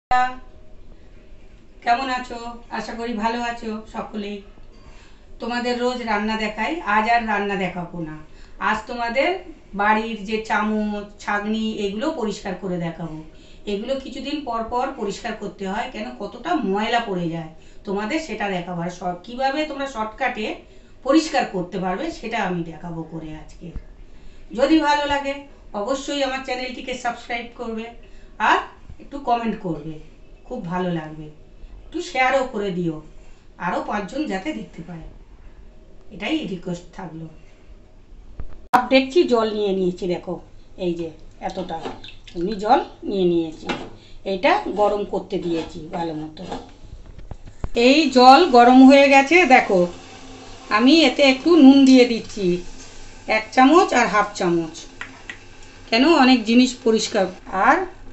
কেমন আছো? আশা করি ভালো আছো সকলেই। তোমাদের রোজ রান্না দেখাই, আজ আর রান্না দেখাবো না। আজ তোমাদের বাড়ির যে চামচ ছাঁকনি এগুলো পরিষ্কার করে দেখাবো। এগুলো কিছুদিন পর পর পরিষ্কার করতে হয়, কেন কতটা ময়লা পড়ে যায় তোমাদের সেটা দেখাবো। আর কীভাবে তোমরা শর্টকাটে পরিষ্কার করতে পারবে সেটা আমি দেখাবো করে আজকে। যদি ভালো লাগে অবশ্যই আমার চ্যানেলটিকে সাবস্ক্রাইব করবে আর একটু কমেন্ট করবে, খুব ভালো লাগবে। একটু শেয়ারও করে দিও, আরও 5 জন যাতে দেখতে পায়, এটাই রিকোয়েস্ট থাকলো। সব দেখছি জল নিয়ে নিয়েছি, দেখো এই যে এতটা এমনি জল নিয়ে নিয়েছি। এইটা গরম করতে দিয়েছি ভালো মতো। এই জল গরম হয়ে গেছে, দেখো আমি এতে একটু নুন দিয়ে দিচ্ছি, 1 চামচ আর হাফ চামচ, কেন অনেক জিনিস পরিষ্কার। আর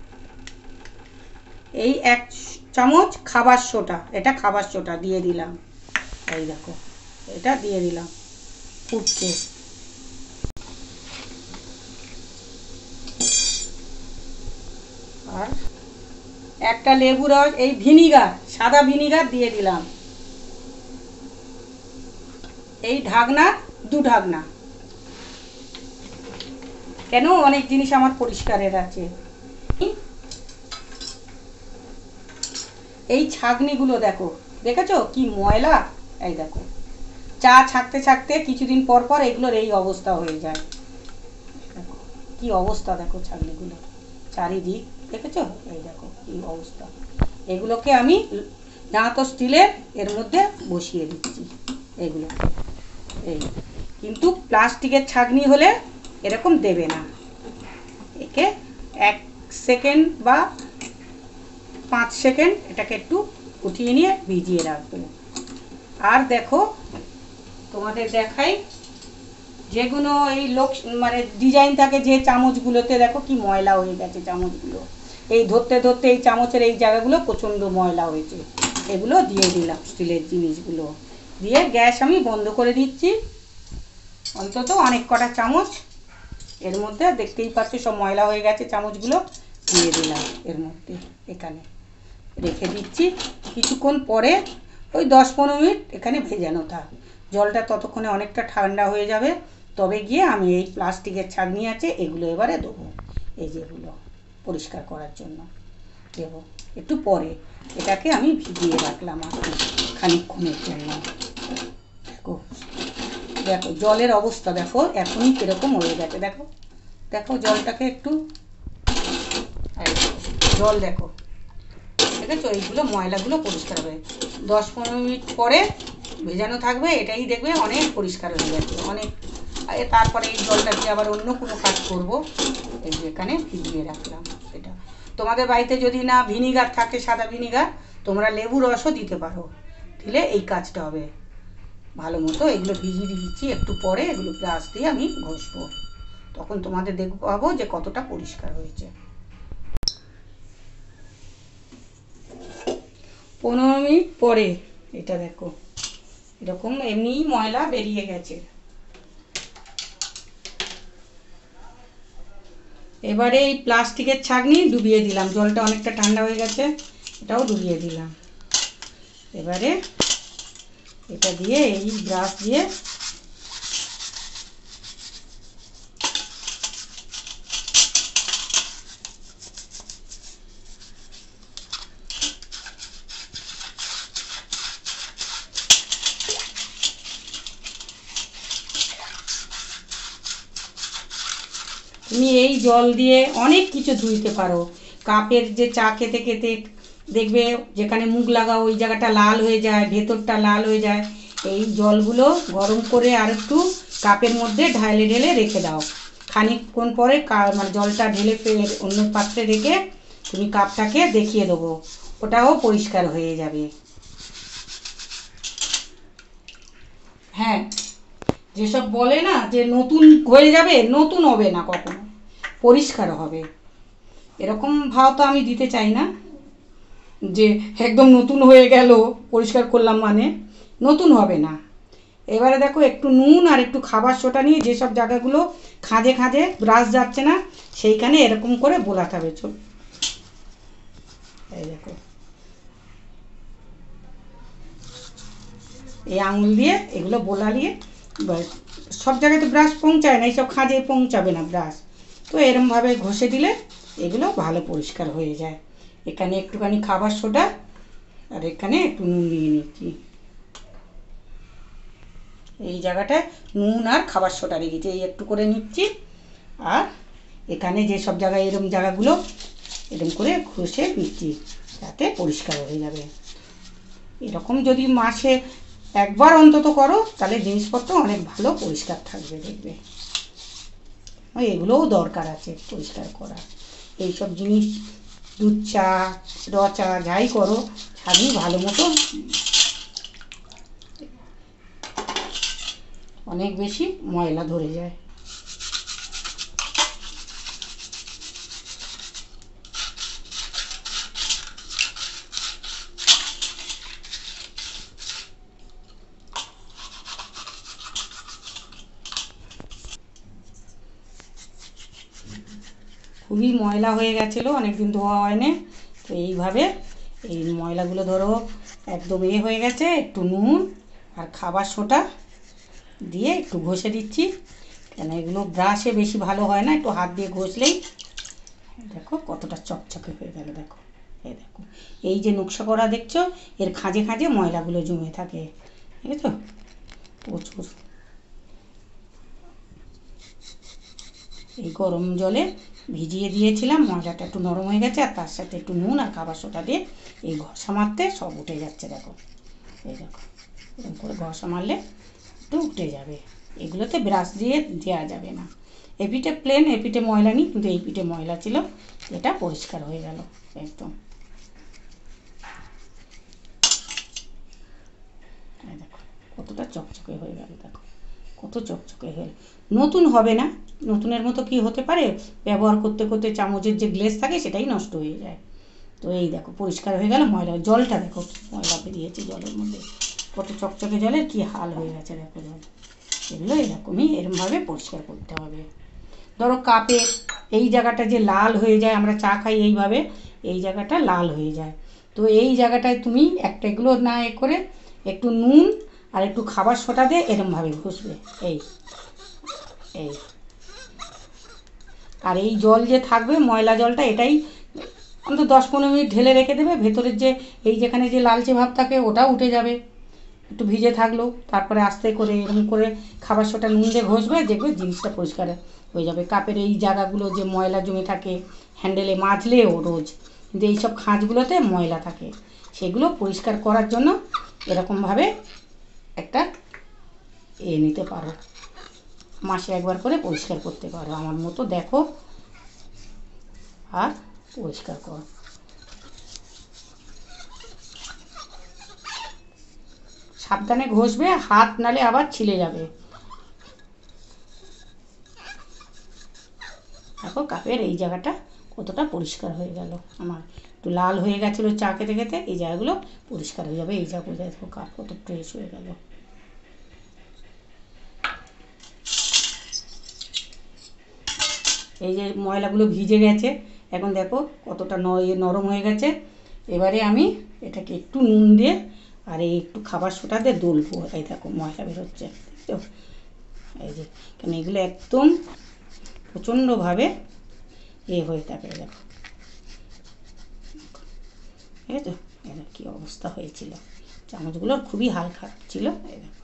এই 1 চামচ খাবার সোডা, এটা খাবার সোডা দিয়ে দিলাম। এই দেখো এটা দিয়ে দিলাম, ফুটছে। আর একটা লেবু রস, এই ভিনিগার, সাদা ভিনিগার দিয়ে দিলাম। এই ঢাকনা 2 ঢাকনা, কেন অনেক জিনিস আমার পরিষ্কারের আছে। এই ছাঁকনিগুলো দেখো, দেখেছো কি ময়লা। এই দেখো চা ছাঁকতে ছাঁকতে কিছুদিন পর পর এগুলোর এই অবস্থা হয়ে যায়। দেখো কি অবস্থা, দেখো ছাঁকনিগুলো চারিদিক, দেখেছো এই দেখো কি অবস্থা। এগুলোকে আমি তো স্টিলের এর মধ্যে বসিয়ে দিচ্ছি এগুলোকে। এই কিন্তু প্লাস্টিকের ছাঁকনি হলে এরকম দেবে না। একে 1 সেকেন্ড বা 5 সেকেন্ড এটাকে একটু উঠিয়ে নিয়ে ভিজিয়ে রাখবো। আর দেখো তোমাদের দেখাই, যেগুলো এই মানে ডিজাইন থাকে যে চামচগুলোতে, দেখো কি ময়লা হয়ে গেছে চামচগুলো। এই ধরতে ধরতে এই চামচের এই জায়গাগুলো প্রচণ্ড ময়লা হয়েছে। এগুলো দিয়ে দিলাম, স্টিলের জিনিসগুলো দিয়ে গ্যাস আমি বন্ধ করে দিচ্ছি। অন্তত অনেক কটা চামচ এর মধ্যে, দেখতেই পাচ্ছি সব ময়লা হয়ে গেছে চামচগুলো, দিয়ে দিলাম এর মধ্যে। এখানে রেখে দিচ্ছি কিছুক্ষণ পরে, ওই 10-15 মিনিট এখানে ভেজানো থাক। জলটা ততক্ষণে অনেকটা ঠান্ডা হয়ে যাবে, তবে গিয়ে আমি এই প্লাস্টিকের ছাঁকনি আছে এগুলো এবারে দেবো, এই যেগুলো পরিষ্কার করার জন্য দেবো একটু পরে। এটাকে আমি ভিজিয়ে রাখলাম খানিকক্ষণের জন্য। দেখো দেখো জলের অবস্থা দেখো এখনই কীরকম হয়ে গেছে। দেখো দেখো জলটাকে একটু, জল দেখো, দেখেছো এইগুলো ময়লাগুলো পরিষ্কার হবে। 10-15 মিনিট পরে ভেজানো থাকবে, এটাই দেখবে অনেক পরিষ্কার হয়ে গেছে অনেক। তারপরে এই জলটা দিয়ে আবার অন্য কোনো কাজ করব। এই যে এখানে ভিজিয়ে রাখলাম এটা। তোমাদের বাড়িতে যদি না ভিনিগার থাকে, সাদা ভিনিগার, তোমরা লেবু রসও দিতে পারো, দিলে এই কাজটা হবে ভালো মতো। এগুলো ভিজিয়ে দিচ্ছি, একটু পরে এগুলো ব্রাশ দিয়ে আমি ঘষবো, তখন তোমাদের পাবো যে কতটা পরিষ্কার হয়েছে। 15 মিনিট পরে এটা দেখো এরকম এমনিই ময়লা বেরিয়ে গেছে। এবারে এই প্লাস্টিকের ছাঁকনি ডুবিয়ে দিলাম, জলটা অনেকটা ঠান্ডা হয়ে গেছে, এটাও ডুবিয়ে দিলাম। এবারে এটা দিয়ে এই ব্রাশ দিয়ে তুমি এই জল দিয়ে অনেক কিছু ধুইতে পারো। কাপের যে চা খেতে খেতে দেখবে যেখানে মুখ লাগাও ওই জায়গাটা লাল হয়ে যায়, ভেতরটা লাল হয়ে যায়, এই জলগুলো গরম করে আর একটু কাপের মধ্যে ঢেলে ঢেলে রেখে দাও। খানিকক্ষণ পরে মানে জলটা ঢেলে ফেলে অন্য পাত্রে রেখে তুমি কাপটাকে দেখিয়ে দেবো, ওটাও পরিষ্কার হয়ে যাবে। হ্যাঁ, যেসব বলে না যে নতুন হয়ে যাবে, নতুন হবে না, কখনো পরিষ্কার হবে, এরকম ভাব তো আমি দিতে চাই না যে একদম নতুন হয়ে গেল পরিষ্কার করলাম মানে, নতুন হবে না। এবারে দেখো একটু নুন আর একটু খাবার সোডা নিয়ে যেসব জায়গাগুলো খাঁজে খাঁজে ব্রাশ যাচ্ছে না সেইখানে এরকম করে বোলাতে হবে। এই দেখো, এই আঙুল দিয়ে এগুলো বোলালিয়ে, সব জায়গায় তো ব্রাশ পৌঁছায় না, এইসব খাঁজে পৌঁছাবে না ব্রাশ, তো এরমভাবে ঘষে দিলে এগুলো ভালো পরিষ্কার হয়ে যায়। এখানে একটুখানি খাবার সোডা আর এখানে একটু নুন নিয়ে নিচ্ছি, এই জায়গাটায় নুন আর খাবার সোডা রেখেছি, এই একটু করে নিচ্ছি। আর এখানে যে সব জায়গায় এরম জায়গাগুলো এরম করে ঘষে নিচ্ছি, যাতে পরিষ্কার হয়ে যাবে। এরকম যদি মাসে একবার অন্তত করো তাহলে জিনিসপত্র অনেক ভালো পরিষ্কার থাকবে, দেখবে। এগুলোও দরকার আছে পরিষ্কার করা। এইসব জিনিস দুধ চা, র চা যাই করো, ছাগি ভালো মতো অনেক বেশি ময়লা ধরে যায়। খুবই ময়লা হয়ে গেছিলো, অনেকদিন ধোয়া হয়নি। তো এইভাবে এই ময়লাগুলো ধরো একদম হয়ে গেছে, একটু নুন আর খাবার সোডা দিয়ে একটু ঘষে দিচ্ছি, কেন এগুলো ব্রাশে বেশি ভালো হয় না, একটু হাত দিয়ে ঘষলেই দেখো কতটা চকচকে হয়ে গেল। দেখো, এই দেখো, এই যে নকশা করা দেখছো, এর খাঁজে খাঁজে ময়লাগুলো জমে থাকে, ঠিক আছে? প্রচুর। এই গরম জলে ভিজিয়ে দিয়েছিলাম, ময়লাটা একটু নরম হয়ে গেছে, আর তার সাথে একটু নুন আর খাবার সোডা দিয়ে এই ঘষা মারতে সব উঠে যাচ্ছে। দেখো, এই দেখো, এরকম করে ঘষা মারলে একটু উঠে যাবে। এগুলোতে ব্রাশ দিয়ে দেওয়া যাবে না। এপিঠে প্লেন, এপিঠে ময়লা নেই, কিন্তু এই পিঠে ময়লা ছিল, এটা পরিষ্কার হয়ে গেল একদম। দেখো কতটা চকচকে হয়ে গেল, দেখো কত চকচকে হয়ে গেল। নতুন হবে না, নতুনের মতো কি হতে পারে, ব্যবহার করতে করতে চামচের যে গ্লেজ থাকে সেটাই নষ্ট হয়ে যায়। তো এই দেখো পরিষ্কার হয়ে গেল। ময়লা জলটা দেখো, ময়লা বেরিয়েছে জলের মধ্যে, কত চকচকে জলের কি হাল হয়ে গেছে দেখো জল। এগুলো এরকমই, এরমভাবে পরিষ্কার করতে হবে। ধরো কাপে এই জায়গাটা যে লাল হয়ে যায়, আমরা চা খাই এইভাবে, এই জায়গাটা লাল হয়ে যায়, তো এই জায়গাটায় তুমি একটা এগুলো না করে একটু নুন আর একটু খাবার সোডা দিয়ে এরমভাবে ঘষবে, এই এই আর এই জল যে থাকবে ময়লা জলটা, এটাই অন্তত 10-15 মিনিট ঢেলে রেখে দেবে, ভেতরের যে এই যেখানে যে লালচে ভাব থাকে ওটাও উঠে যাবে, একটু ভিজে থাকলো। তারপরে আস্তে করে এরকম করে খাবার সোডা নুন দিয়ে ঘষবে, দেখবে জিনিসটা পরিষ্কার হয়ে যাবে। কাপের এই জায়গাগুলো যে ময়লা জমে থাকে, হ্যান্ডেলে মাজলেও রোজ, কিন্তু এইসব খাঁজগুলোতে ময়লা থাকে, সেগুলো পরিষ্কার করার জন্য এরকমভাবে একটা নিতে পারো, মাসে একবার করে পরিষ্কার করতে পারো আমার মতো, দেখো আর পরিষ্কার করো। সাবধানে ঘষবে, হাত নালে আবার ছিলে যাবে। দেখো কাপের এই জায়গাটা কতটা পরিষ্কার হয়ে গেল আমার, একটু লাল হয়ে গেছিলো চা খেতে খেতে, এই জায়গাগুলো পরিষ্কার হয়ে যাবে। এই জায়গাগুলো দেখো কাপ কত ফ্রেশ হয়ে গেল। এই যে ময়লাগুলো ভিজে গেছে, এখন দেখো কতটা নরম হয়ে গেছে। এবারে আমি এটাকে একটু নুন দিয়ে আর এই একটু খাবার সোডা দিয়ে দলবো, এই দেখো ময়লা বেরোচ্ছে, দেখছো? এই যে কেন এগুলো একদম প্রচণ্ডভাবে হয়ে থাকে, দেখো, ঠিক আছে? এবার কী অবস্থা হয়েছিল, চামচগুলোর খুবই হালকা ছিল। এই দেখো,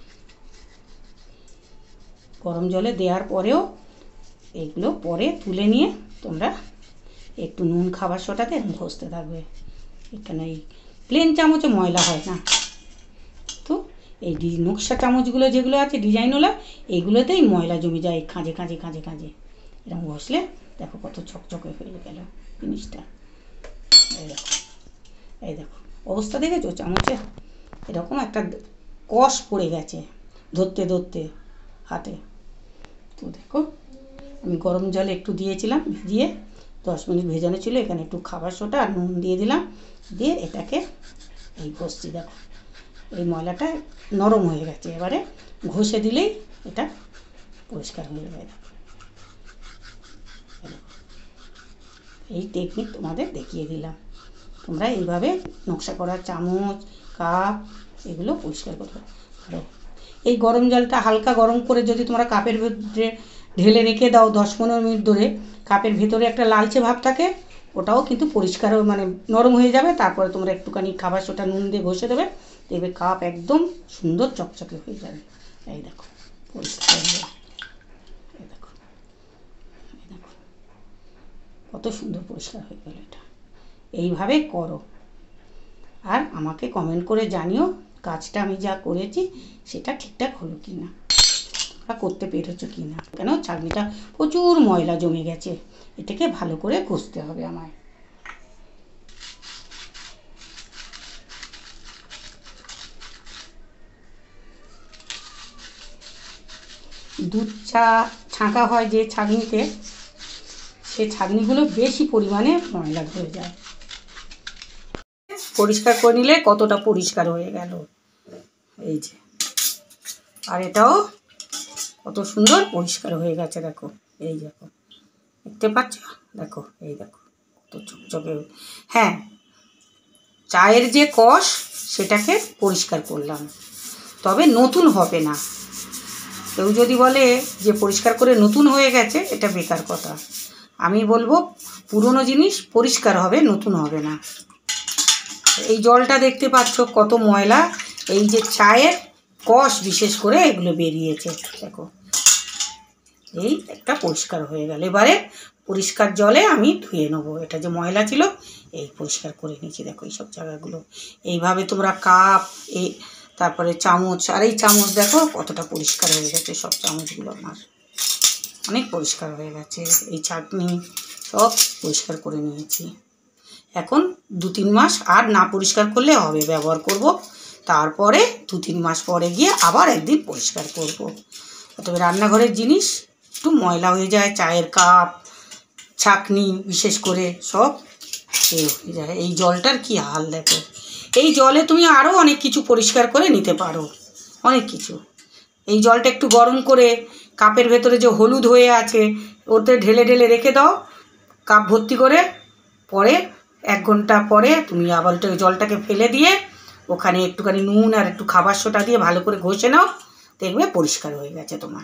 গরম জলে দেওয়ার পরেও এগুলো পরে তুলে নিয়ে তোমরা একটু নুন খাবার সোডাতে ঘষতে থাকবে। এখানে এই প্লেন চামচে ময়লা হয় না, তো এই নকশা চামচগুলো যেগুলো আছে ডিজাইনওয়ালা, এইগুলোতেই ময়লা জমে যায়, খাঁজে খাঁজে খাঁজে খাঁজে। এরকম ঘষলে দেখো কত চকচকে হয়ে গেল জিনিসটা। এই দেখো, এই দেখো অবস্থা দেখেছো চামচে, এরকম একটা কষ পড়ে গেছে ধরতে ধরতে হাতে। তো দেখো আমি গরম জলে একটু দিয়েছিলাম, ভিজিয়ে 10 মিনিট ভেজানো ছিল, এখানে একটু খাবার সোডা আর নুন দিয়ে দিলাম, দিয়ে এটাকে এই ঘষছি। দেখো এই ময়লাটা নরম হয়ে গেছে, এবারে ঘষে দিলেই এটা পরিষ্কার হয়ে যাবে। এই টেকনিক তোমাদের দেখিয়ে দিলাম, তোমরা এইভাবে নকশা করা চামচ, কাপ এগুলো পরিষ্কার করতে পারো। এই গরম জলটা হালকা গরম করে যদি তোমরা কাপের ভেতরে ঢেলে রেখে দাও 10-15 মিনিট ধরে, কাপের ভেতরে একটা লালচে ভাব থাকে, ওটাও কিন্তু পরিষ্কার মানে নরম হয়ে যাবে। তারপরে তোমরা একটুখানি খাবার সোটা নুন দিয়ে ঘষে দেবে, দেখবে কাপ একদম সুন্দর চকচকে হয়ে যাবে। এই দেখো পরিষ্কার হয়ে যাবে, এই দেখো, এই দেখো কত সুন্দর পরিষ্কার হয়ে গেল। এটা এইভাবে করো আর আমাকে কমেন্ট করে জানিও কাজটা আমি যা করেছি সেটা ঠিকঠাক হলো কি না, তোমরা করতে পেরেছো কি না। কেন ছাঁকনিটা প্রচুর ময়লা জমে গেছে, এটাকে ভালো করে ঘষতে হবে আমায়। দুধ চা ছাঁকা হয় যে ছাঁকনিতে, সে ছাঁকনিগুলো বেশি পরিমাণে ময়লা ধরে যায়। পরিষ্কার করে নিলে কতটা পরিষ্কার হয়ে গেল, এই যে। আর এটাও কত সুন্দর পরিষ্কার হয়ে গেছে, দেখো, এই দেখো, দেখতে পাচ্ছ, দেখো, এই দেখো কত চকচকে। হ্যাঁ, চায়ের যে কষ সেটাকে পরিষ্কার করলাম, তবে নতুন হবে না। কেউ যদি বলে যে পরিষ্কার করে নতুন হয়ে গেছে, এটা বেকার কথা। আমি বলবো পুরনো জিনিস পরিষ্কার হবে, নতুন হবে না। এই জলটা দেখতে পাচ্ছ কত ময়লা, এই যে চায়ের কষ বিশেষ করে এগুলো বেরিয়েছে, দেখো, এই একটা পরিষ্কার হয়ে গেল। এবারে পরিষ্কার জলে আমি ধুয়ে নেবো। এটা যে ময়লা ছিল এই পরিষ্কার করে নিয়েছি, দেখো এইসব জায়গাগুলো। এইভাবে তোমরা কাপ, এই তারপরে চামচ, আর এই চামচ দেখো কতটা পরিষ্কার হয়ে গেছে। সব চামচগুলো আমার অনেক পরিষ্কার হয়ে গেছে। এই চাটনি সব পরিষ্কার করে নিয়েছি। এখন 2-3 মাস আর না পরিষ্কার করলে হবে, ব্যবহার করব, তারপরে 2-3 মাস পরে গিয়ে আবার একদিন পরিষ্কার করব। তবে রান্নাঘরের জিনিস একটু ময়লা হয়ে যায়, চায়ের কাপ, ছাঁকনি বিশেষ করে সব হয়ে যায়। এই জলটার কি হাল দেখো। এই জলে তুমি আরও অনেক কিছু পরিষ্কার করে নিতে পারো, অনেক কিছু। এই জলটা একটু গরম করে কাপের ভেতরে যে হলুদ হয়ে আছে ওতে ঢেলে ঢেলে রেখে দাও কাপ ভর্তি করে, পরে 1 ঘন্টা পরে তুমি আবার ওটা জলটাকে ফেলে দিয়ে ওখানে একটুখানি নুন আর একটু খাবার সোটা দিয়ে ভালো করে ঘষে নাও, দেখবে পরিষ্কার হয়ে গেছে তোমার।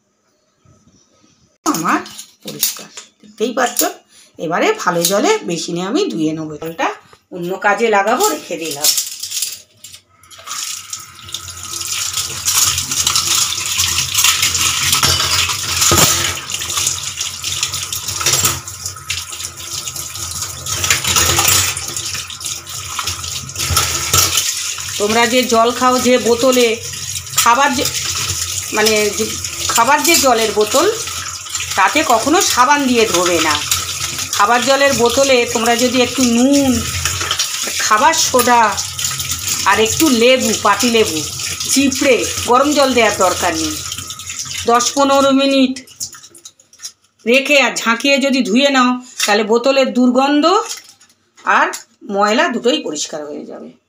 আমার পরিষ্কার দেখতেই পাচ্ছ। এবারে ভালো জলে বেসিনে আমি ধুয়ে নেবো। জলটা অন্য কাজে লাগাবো, রেখে দিলাম। তোমরা যে জল খাও যে বোতলে, খাবার যে মানে খাবার যে জলের বোতল, তাতে কখনো সাবান দিয়ে ধোবে না। খাবার জলের বোতলে তোমরা যদি একটু নুন, খাবার সোডা আর একটু লেবু, পাতিলেবু চিপড়ে, গরম জল দেওয়ার দরকার নেই, 10-15 মিনিট রেখে আর ঝাঁকিয়ে যদি ধুয়ে নাও, তাহলে বোতলের দুর্গন্ধ আর ময়লা দুটোই পরিষ্কার হয়ে যাবে।